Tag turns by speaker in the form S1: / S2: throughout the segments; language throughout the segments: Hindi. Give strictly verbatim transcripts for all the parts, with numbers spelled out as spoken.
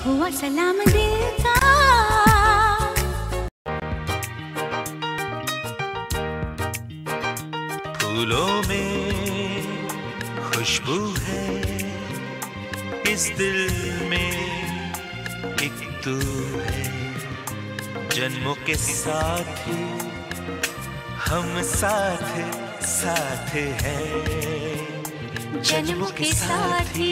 S1: हुआ सलाम दिल का।
S2: फूलों में खुशबू है, इस दिल में एक तू है। जन्मों के साथ हम साथ साथ हैं।
S1: जन्मों के साथ ही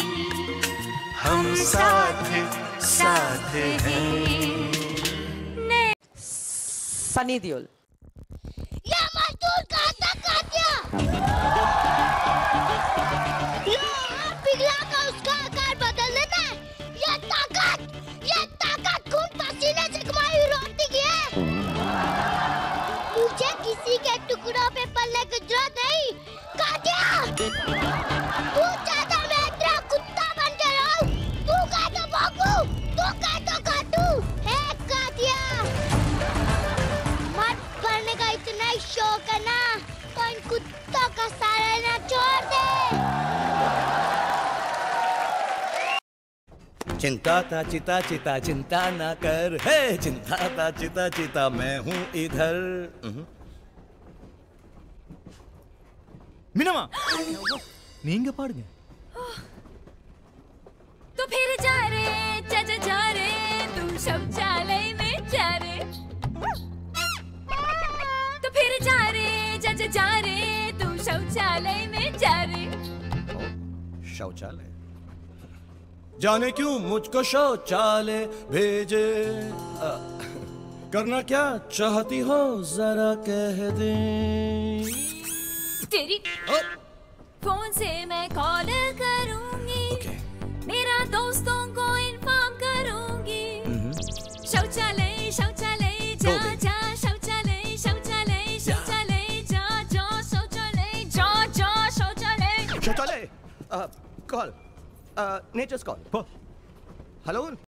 S2: हम साथ साथ हैं।
S3: सनी देओल।
S4: ये मजदूर कहाँ तक काटिया? पिघला का उसका आकार बदल देता है। ये ताकत, ये ताकत खून पसीने से कमाई हुई रोटी की है। मुझे किसी के टुकड़ों पे पलने की जरूरत नहीं। काटिया, तू चाहता मैं तेरा कुत्ता बन के रहूं? तू कह तो भौंकू, तू कह तो काटू। हे काटिया, मत पढ़ने का इतना ही शौक है ना, तो इन कुत्तों का सारा ना छोड़ दे।
S5: चिंता ता चिता चिता चिंता ना कर, है चिंता ता चिता चिता मैं हूँ इधर।
S6: मीनामा நீங்க பாடுங்க।
S1: तो फिर जा रे चाचा जा रे, तू शौचालय में जा रे। तो फिर जा रे चाचा जा रे, तू शौचालय में जा रे।
S5: शौचालय जाने क्यों मुझको शौचालय भेजे। आ, करना क्या चाहती हो जरा कह दे।
S1: तेरी फोन से मैं कॉल करूंगी,
S5: okay.
S1: मेरा दोस्तों को इन्फॉर्म करूंगी। शौचालय शौचालय जा जा, शौचालय शौचालय शौचालय जा जा, शौचालय जा जा, शौचालय
S5: शौचालय कॉल नेचर्स कॉल। हेलो